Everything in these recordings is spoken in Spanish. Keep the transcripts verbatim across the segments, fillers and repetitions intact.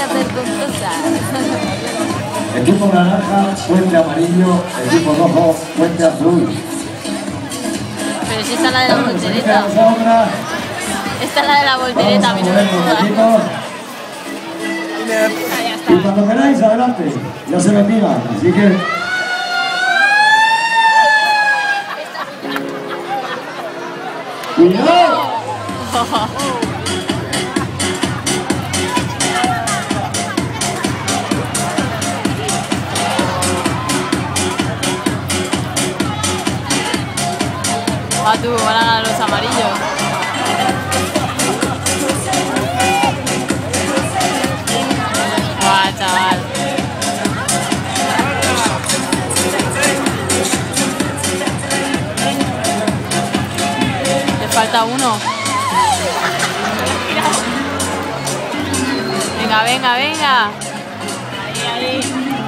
hacer cosas. Equipo naranja, puente amarillo, equipo rojo, puente azul. Pero si esta es la de la voltereta. Esta es la de la voltereta, a mí no me jodas. Y cuando queráis, adelante, ya se me tira, así que... ¡Cuidado! Va tú, van a ganar los amarillos. Guau, chaval. Te falta uno. Venga, venga, venga. Ahí, ahí.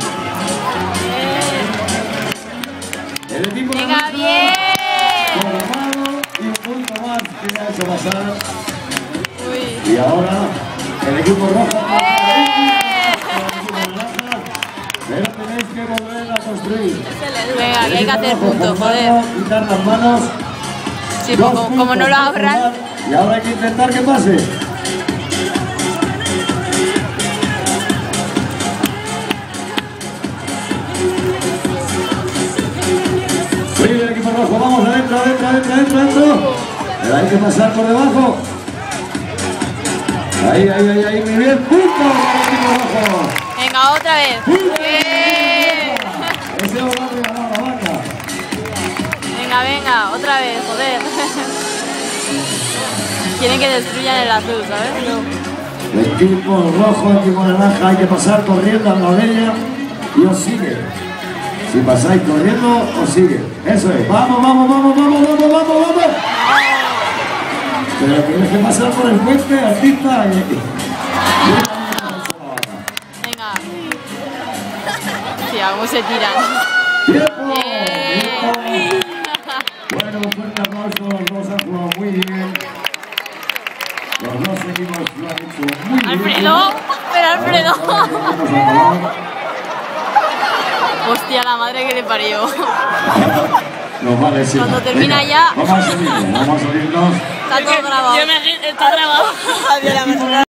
El equipo Venga, naranja, bien. programado y un punto más que me ha hecho pasar. Uy. Y ahora el equipo rojo. ¡Eh! Pero tenéis que volver a construir. Venga, que hay que hacer puntos, joder. Quitar las manos. Sí, pues como, como no lo ahorran. Y ahora hay que intentar que pase. Muy bien, el equipo rojo, vamos adentro, adentro, adentro, adentro, adentro. Pero hay que pasar por debajo. Ahí, ahí, ahí, ahí, muy bien, punto para el equipo rojo. Venga, otra vez. ¡Eh! Ese va a regalar la banda. Venga, venga, otra vez, joder. Quieren que destruyan el azul, ¿sabes? Equipo rojo, equipo naranja, hay que pasar corriendo a la orilla y os sigue. Si pasáis corriendo, os sigue. Eso es. Vamos, vamos, vamos, vamos, vamos, vamos, vamos. Pero tienes que pasar por el puente, artista. Y... Venga. Sí, cómo se tiran. ¡Tiempo! ¡Eh! ¡Tiempo! Bueno, un fuerte aplauso. Los dos han jugado muy bien. Los dos equipos lo han hecho muy bien. Alfredo, pero Alfredo. Hostia, la madre que le parió. Nos vale, sí. Cuando termina Venga, ya. Vamos a salir, vamos a salirnos. Está todo grabado. Yo me está grabado. Adiós, la